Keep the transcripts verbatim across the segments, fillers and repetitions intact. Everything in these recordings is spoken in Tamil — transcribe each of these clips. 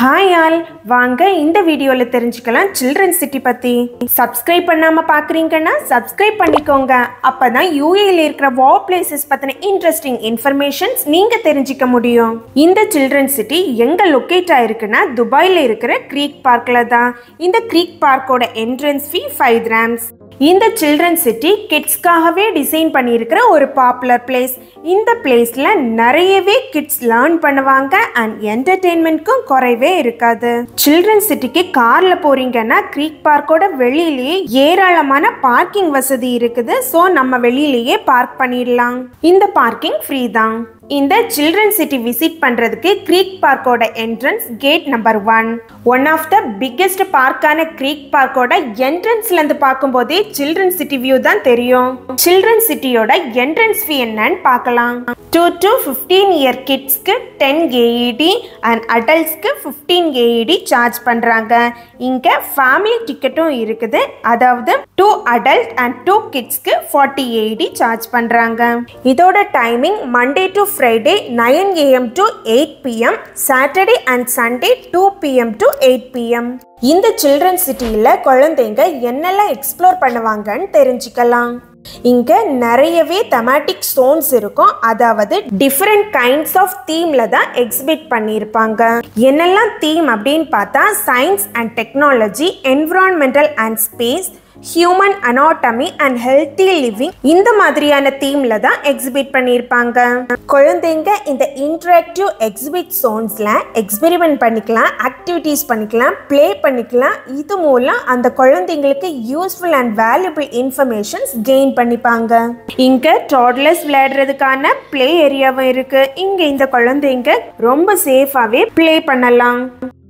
Hi all, வாங்க இந்த வீடியோல தெரிஞ்சுக்கலாம் Children's City பத்தி. Subscribe பண்ணாம பார்க்கறீங்கன்னா subscribe பண்ணிக்கோங்க. அப்பதான் U A E ல இருக்கிற wow places பத்தின interesting informations நீங்க தெரிஞ்சிக்க முடியும். இந்த Children's City எங்க லொகேட் ஆயிருக்குன்னா துபாயில இருக்கிற Creek Parkல தான். இந்த Creek Parkோட entrance fee five dirhams. இந்த Children's City கிட்ஸ்க்காகவே டிசைன் பண்ணியிருக்கிற ஒரு பாப்புலர் பிளேஸ். இந்த பிளேஸ்ல நிறையவே கிட்ஸ் லேர்ன் பண்ணுவாங்க அண்ட் என்டர்டெயின்மெண்ட்க்கும் குறைவே இருக்காது. Children's Cityக்கு கார்ல போறீங்கன்னா Creek பார்க்கோட வெளியிலேயே ஏராளமான பார்க்கிங் வசதி இருக்குது. ஸோ நம்ம வெளியிலேயே பார்க் பண்ணிடலாம். இந்த பார்க்கிங் ஃப்ரீ தான். இந்த Children's City விசிட் பண்றதுக்கு Creek பார்க்கோட entrance gate number one. One of the biggest பார்க்கான Creek பார்க்கோட என்ட்ரன்ஸ்ல இருந்து பார்க்கும்போதே Children's City வியூ தான் தெரியும். Children's Cityயோட என்ட்ரன்ஸ் ஃபீ என்னன்னு பார்க்கலாம். two to fifteen இயர் கிட்ஸ்க்கு ten A E D and அடல்ட்ஸ்க்கு fifteen A E D charge பண்றாங்க. இங்க ஃபேமிலி டிக்கெட்டும் இருக்குது. அதாவது two அடல்ட் அண்ட் two கிட்ஸ்க்கு forty A E D charge பண்றாங்க. இதோட timing Monday to Friday nine A M to eight P M, Saturday and Sunday two P M to eight P M. இந்த Children's Cityல குழந்தைங்க என்னெல்லாம் எக்ஸ்ப்ளோர் பண்ணுவாங்கன்னு தெரிஞ்சுக்கலாம். இங்க நிறையவே தெமாட்டிக் zones இருக்கும். அதாவது டிஃபரெண்ட் கைண்ட்ஸ் ஆஃப் தீம்ல தான் எக்ஸிபிட் பண்ணியிருப்பாங்க. என்னெல்லாம் தீம் அப்படின்னு பார்த்தா science and technology, environmental and space, human anatomy and healthy living, இந்த மாதிரியான தீம்ல தான் எக்ஸிபிட் பண்ணியிருப்பாங்க. குழந்தைங்க இந்த இன்டராக்டிவ் எக்ஸிபிட் ஜோன்ஸ்ல எக்ஸ்பெரிமெண்ட் பண்ணிக்கலாம், ஆக்டிவிட்டீஸ் பண்ணிக்கலாம், பிளே பண்ணிக்கலாம். இது மூலம் அந்த குழந்தைங்களுக்கு useful and valuable informations gain பண்ணிப்பாங்க. இங்க டாட்லர்ஸ் விளையாடுறதுக்கான பிளே ஏரியாவும் இருக்கு. இங்க இந்த குழந்தைங்க ரொம்ப சேஃபாவே பிளே பண்ணலாம்.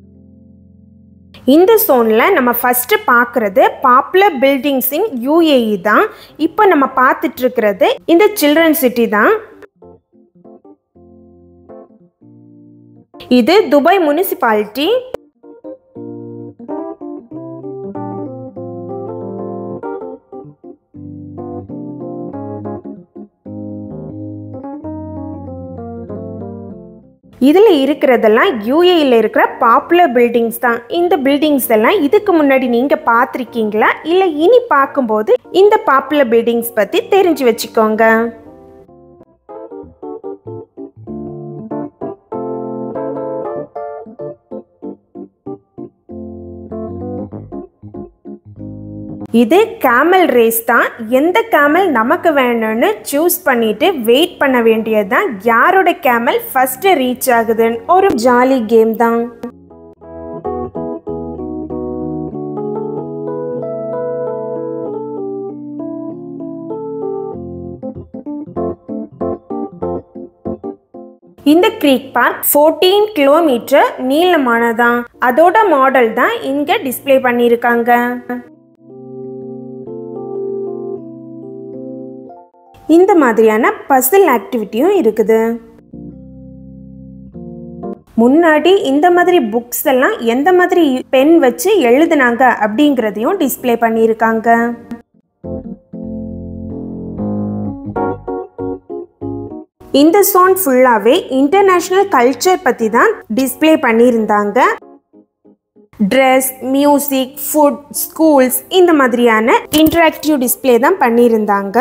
இந்த சோன்ல நம்ம ஃபர்ஸ்ட் பார்க்கறது popular buildings in U A E தான். இப்போ நம்ம பார்த்துட்டு இருக்கிறது இந்த Children's City தான். இது துபாய் முனிசிபாலிட்டி. இதில் இருக்கிறதெல்லாம் U A E ல இருக்கிற பாப்புலர் பில்டிங்ஸ் தான். இந்த பில்டிங்ஸ் எல்லாம் இதுக்கு முன்னாடி நீங்கள் பார்த்துருக்கீங்களா, இல்லை இனி பார்க்கும்போது இந்த பாப்புலர் பில்டிங்ஸ் பற்றி தெரிஞ்சு வச்சுக்கோங்க. இது கேமல் ரேஸ் தான். எந்த கேமல் நமக்கு வேணும்னு சூஸ் பண்ணிட்டு வெயிட் பண்ண வேண்டியதுதான். யாரோட கேமல் ஃபர்ஸ்ட் ரீச் ஆகுதுன்னு ஒரு ஜாலி கேம் தான். இந்த Creek பார்க் fourteen கிலோமீட்டர் நீளமானதான். அதோட மாடல் தான் இங்க டிஸ்ப்ளே பண்ணியிருக்காங்க. இந்த மாதிரியான பசில் ஆக்டிவிட்டியும் இருக்குது. முன்னாடி இந்த மாதிரி புக்ஸ் எல்லாம் எந்த மாதிரி பென் வச்சு எழுதுனாங்க அப்படிங்கிறதையும் டிஸ்ப்ளே பண்ணியிருக்காங்க. இந்த சோன் ஃபுல்லாவே இன்டர்நேஷனல் கல்ச்சர் பத்தி தான் டிஸ்ப்ளே பண்ணியிருந்தாங்க. ட்ரெஸ், மியூசிக், ஃபுட், ஸ்கூல்ஸ், இந்த மாதிரியான இன்டராக்டிவ் டிஸ்ப்ளே தான் பண்ணியிருந்தாங்க.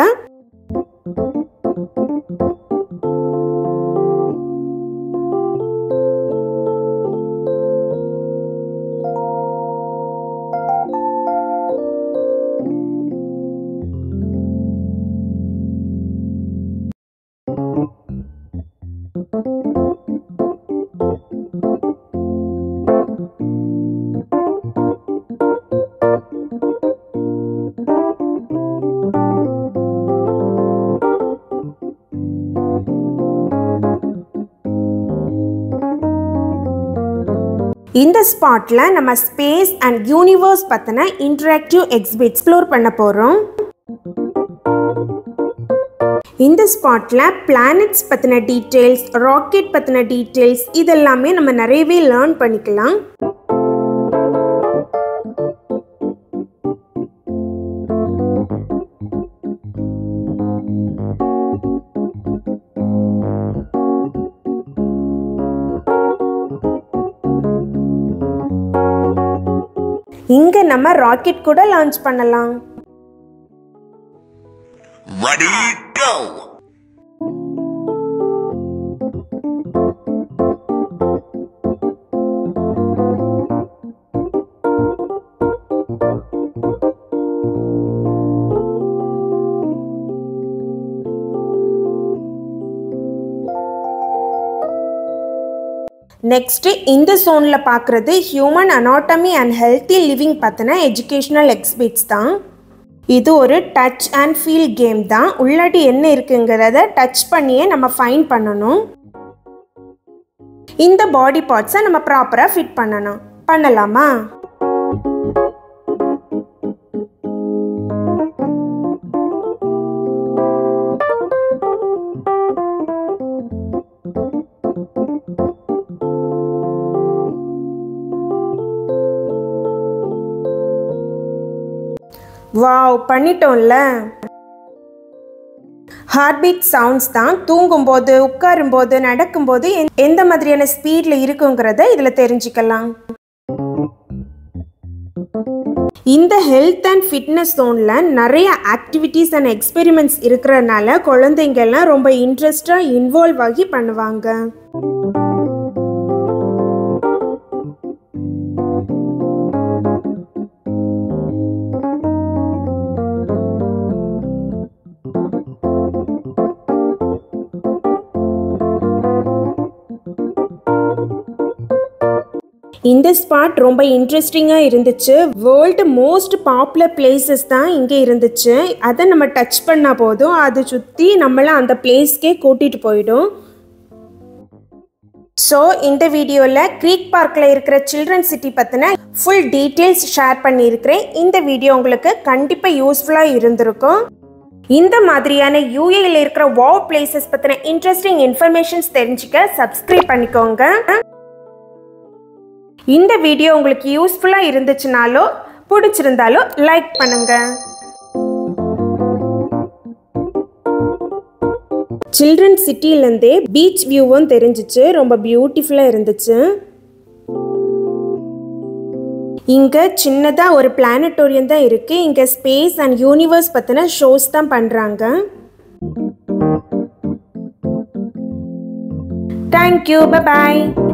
இந்த ஸ்பாட்ல நம்ம ஸ்பேஸ் அண்ட் யூனிவர்ஸ் பத்தின இன்டராக்டிவ் எக்ஸிபிட் எக்ஸ்ப்ளோர் பண்ண போறோம். இந்த ஸ்பாட்ல பிளானட்ஸ் பத்தின டீடைல்ஸ், ராக்கெட் பத்தின டீடைல்ஸ், இதெல்லாமே நம்ம நிறையவே லேர்ன் பண்ணிக்கலாம். இங்க நம்ம ராக்கெட் கூட லான்ச் பண்ணலாம். Ready, go! நெக்ஸ்ட் இந்த சோன்ல பார்க்குறது human anatomy and healthy living பற்றின எஜுகேஷ்னல் எக்ஸ்பிட்ஸ் தான். இது ஒரு டச் அண்ட் ஃபீல் கேம் தான். உள்ளாடி என்ன இருக்குங்கிறத டச் பண்ணியே நம்ம ஃபைண்ட் பண்ணணும். இந்த பாடி பார்ட்ஸை நம்ம ப்ராப்பராக ஃபிட் பண்ணணும். பண்ணலாமா? வாவ், பண்ணிட்டோம்ல. ஹார்ட் பீட் சவுண்ட்ஸ் தான் தூங்கும்போது, உட்காரும்போது, நடக்கும்போது எந்த மாதிரியான ஸ்பீட்ல இருக்குங்கிறத இதில் தெரிஞ்சுக்கலாம். இந்த ஹெல்த் அண்ட் ஃபிட்னஸ் ஜோன்ல நிறைய ஆக்டிவிட்டீஸ் அண்ட் எக்ஸ்பெரிமெண்ட்ஸ் இருக்கிறதுனால குழந்தைங்கள்லாம் ரொம்ப இன்ட்ரெஸ்டாக இன்வால்வ் ஆகி பண்ணுவாங்க. இந்த ஸ்பாட் ரொம்ப இன்ட்ரெஸ்டிங்காக இருந்துச்சு. வேர்ல்டு மோஸ்ட் பாப்புலர் பிளேசஸ் தான் இங்கே இருந்துச்சு. அதை நம்ம டச் பண்ணால் போதும், அதை சுற்றி நம்மளை அந்த பிளேஸ்க்கே கூட்டிகிட்டு போயிடும். ஸோ இந்த வீடியோவில் க்ரீக் பார்க்கில் இருக்கிற சில்ட்ரன் சிட்டி பற்றின ஃபுல் டீட்டெயில்ஸ் ஷேர் பண்ணியிருக்கிறேன். இந்த வீடியோ உங்களுக்கு கண்டிப்பாக யூஸ்ஃபுல்லாக இருந்திருக்கும். இந்த மாதிரியான யூஏயில் இருக்கிற வாவ் பிளேசஸ் பற்றின இன்ட்ரெஸ்டிங் இன்ஃபர்மேஷன்ஸ் தெரிஞ்சுக்க சப்ஸ்கிரைப் பண்ணிக்கோங்க. இந்த வீடியோ உங்களுக்கு யூஸ்ஃபுல்லாக இருந்துச்சுனாலோ பிடிச்சிருந்தாலோ லைக் பண்ணுங்க. சில்ட்ரன் சிட்டிலேருந்தே பீச் வியூவும் தெரிஞ்சிச்சு. ரொம்ப பியூட்டிஃபுல்லாக இருந்துச்சு. இங்கே சின்னதாக ஒரு பிளானட்டோரியம் தான் இருக்குது. இங்கே ஸ்பேஸ் அண்ட் யூனிவர்ஸ் பற்றின ஷோஸ் தான் பண்ணுறாங்க. தேங்க்யூ, பை பாய்.